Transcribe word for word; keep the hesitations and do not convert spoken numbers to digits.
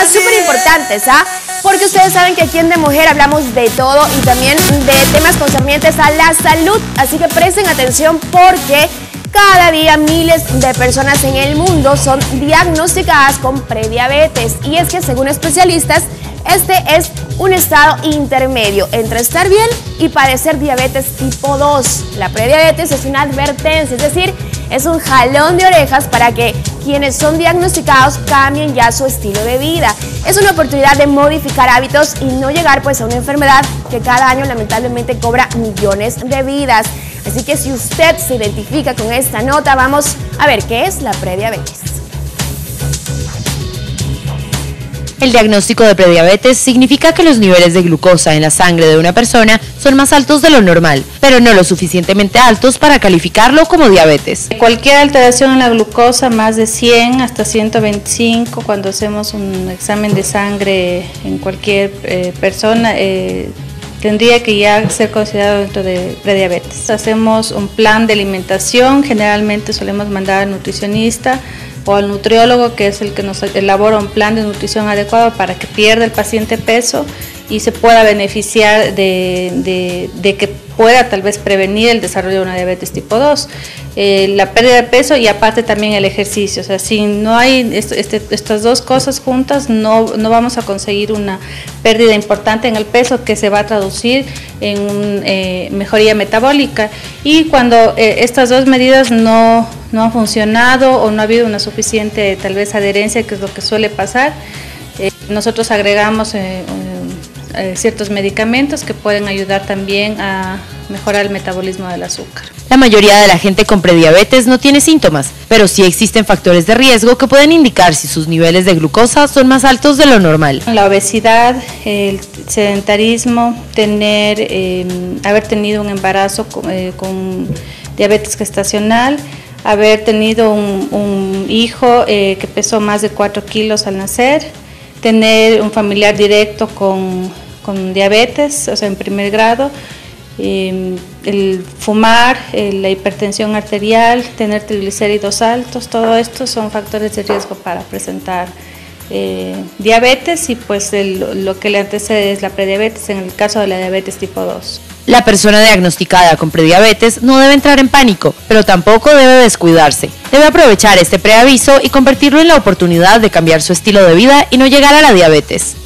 temas súper importantes, ¿ah? Porque ustedes saben que aquí en De Mujer hablamos de todo y también de temas concernientes a la salud. Así que presten atención porque cada día miles de personas en el mundo son diagnosticadas con prediabetes. Y es que según especialistas, este es un estado intermedio entre estar bien y padecer diabetes tipo dos. La prediabetes es una advertencia, es decir, es un jalón de orejas para que quienes son diagnosticados cambien ya su estilo de vida. Es una oportunidad de modificar hábitos y no llegar pues a una enfermedad que cada año lamentablemente cobra millones de vidas. Así que si usted se identifica con esta nota, vamos a ver qué es la prediabetes. El diagnóstico de prediabetes significa que los niveles de glucosa en la sangre de una persona son más altos de lo normal, pero no lo suficientemente altos para calificarlo como diabetes. Cualquier alteración en la glucosa, más de cien hasta ciento veinticinco, cuando hacemos un examen de sangre en cualquier eh, persona, eh, tendría que ya ser considerado dentro de prediabetes. Hacemos un plan de alimentación, generalmente solemos mandar al nutricionista o al nutriólogo, que es el que nos elabora un plan de nutrición adecuado para que pierda el paciente peso y se pueda beneficiar de, de, de que pueda tal vez prevenir el desarrollo de una diabetes tipo dos, eh, la pérdida de peso y aparte también el ejercicio. O sea, si no hay este, este, estas dos cosas juntas, no, no vamos a conseguir una pérdida importante en el peso que se va a traducir en una eh, mejoría metabólica. Y cuando eh, estas dos medidas no, no han funcionado o no ha habido una suficiente tal vez adherencia, que es lo que suele pasar, eh, nosotros agregamos eh, Eh, ciertos medicamentos que pueden ayudar también a mejorar el metabolismo del azúcar. La mayoría de la gente con prediabetes no tiene síntomas, pero sí existen factores de riesgo que pueden indicar si sus niveles de glucosa son más altos de lo normal. La obesidad, el sedentarismo, tener, eh, haber tenido un embarazo con, eh, con diabetes gestacional, haber tenido un, un hijo eh, que pesó más de cuatro kilos al nacer, tener un familiar directo con con diabetes, o sea, en primer grado, eh, el fumar, eh, la hipertensión arterial, tener triglicéridos altos, todo esto son factores de riesgo para presentar eh, diabetes y pues el, lo que le antecede es la prediabetes en el caso de la diabetes tipo dos. La persona diagnosticada con prediabetes no debe entrar en pánico, pero tampoco debe descuidarse. Debe aprovechar este preaviso y convertirlo en la oportunidad de cambiar su estilo de vida y no llegar a la diabetes.